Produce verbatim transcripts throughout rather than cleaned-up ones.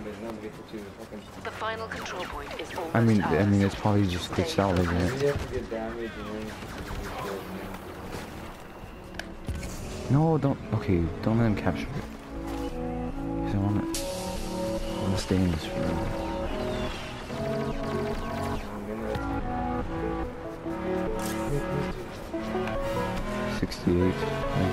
The final control point is almost I mean, ours. I mean, it's probably just glitched out like that. You have to get damage and then No, don't. Okay, don't let him capture it. Cause I wanna, I wanna stay in this room. Sixty-eight.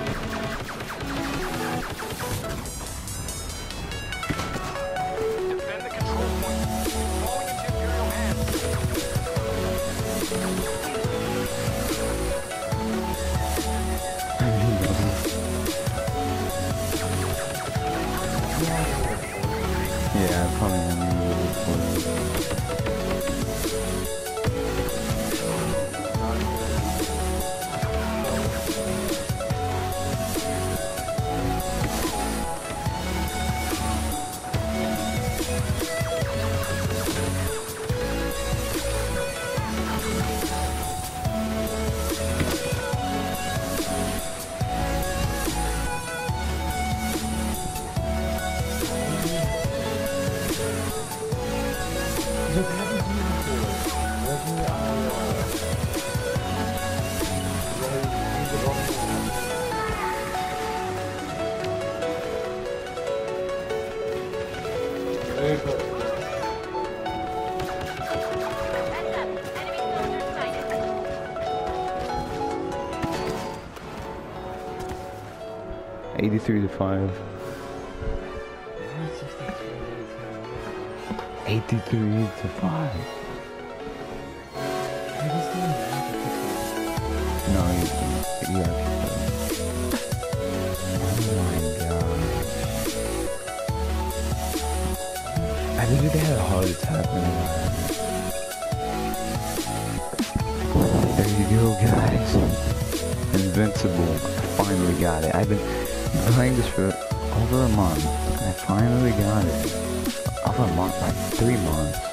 Defend the control point. Falling into Imperial hands. Yeah, I probably am a little for eighty-three to five. eighty-three to five. No, you, you gotta pick that up. Oh my god. I literally had a heart attack when I got it. There you go, guys. Invincible. I finally got it. I've been playing this for over a month, and I finally got it. Over a month, like three months.